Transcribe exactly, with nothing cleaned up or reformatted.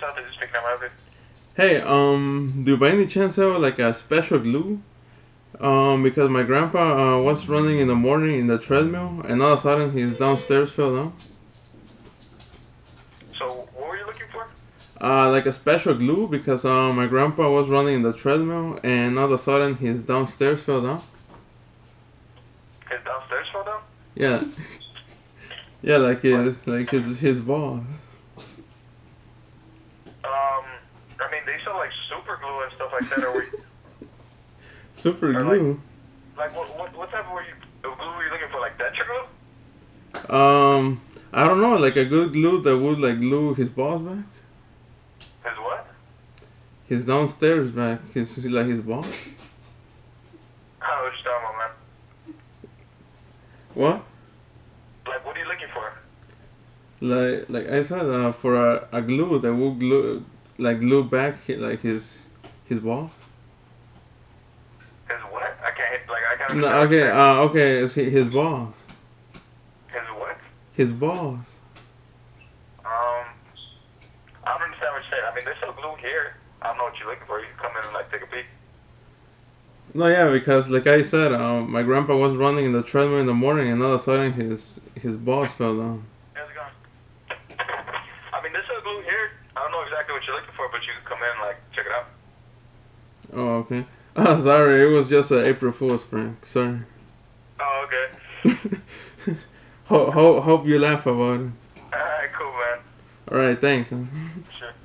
out there just picking up my Hey, um, do you by any chance have like a special glue? Um, because my grandpa uh, was running in the morning in the treadmill, and all of a sudden his downstairs fell down. So, what were you looking for? Uh, like a special glue because uh, my grandpa was running in the treadmill, and all of a sudden his downstairs fell down. His downstairs fell down? Yeah, yeah, like his like his his balls. Um, I mean, they sell like super glue and stuff like that. Or we, Super or glue. like, like what, what what type of were you of glue were you looking for? Like denture glue? Um, I don't know, like a good glue that would like glue his balls back, His what? his downstairs back, his like his balls. I don't know what you're talking about, man. What? Like, what are you looking for? Like like I said, uh, for a, a glue that would glue like glue back hi- like his his balls. His what? I can't hit, like, I can't No, understand what okay, you're saying. uh, okay, it's hi- his balls, His what? his balls. Um, I don't understand what you're saying. I mean, they sell glue here. I don't know what you're looking for. You can come in and, like, take a peek. No, yeah, because like I said, um, my grandpa was running in the treadmill in the morning, and all of a sudden his his balls fell down. How's it going? I mean, they sell glue here. I don't know exactly what you're looking for, but you can come in and, like, check it out. Oh, okay. Oh, sorry, it was just an April Fool's prank. Sorry. Oh, okay. Ho- ho- hope you laugh about it. Alright, cool, man. All right, thanks. Man. Sure.